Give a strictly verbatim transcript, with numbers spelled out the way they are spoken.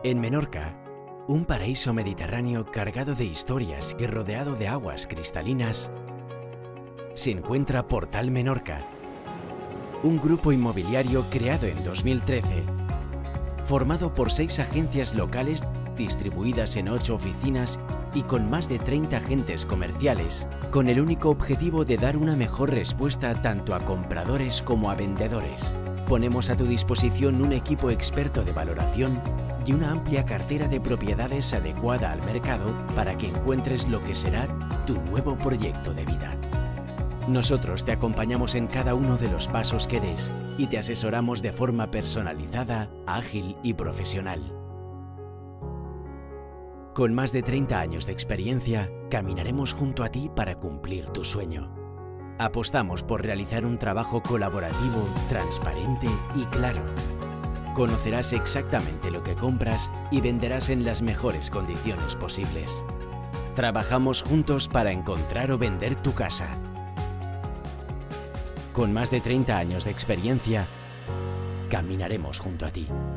En Menorca, un paraíso mediterráneo cargado de historias y rodeado de aguas cristalinas, se encuentra Portal Menorca, un grupo inmobiliario creado en dos mil trece, formado por seis agencias locales distribuidas en ocho oficinas y con más de treinta agentes comerciales, con el único objetivo de dar una mejor respuesta tanto a compradores como a vendedores. Ponemos a tu disposición un equipo experto de valoración y una amplia cartera de propiedades adecuada al mercado para que encuentres lo que será tu nuevo proyecto de vida. Nosotros te acompañamos en cada uno de los pasos que des y te asesoramos de forma personalizada, ágil y profesional. Con más de treinta años de experiencia, caminaremos junto a ti para cumplir tu sueño. Apostamos por realizar un trabajo colaborativo, transparente y claro. Conocerás exactamente lo que compras y venderás en las mejores condiciones posibles. Trabajamos juntos para encontrar o vender tu casa. Con más de treinta años de experiencia, caminaremos junto a ti.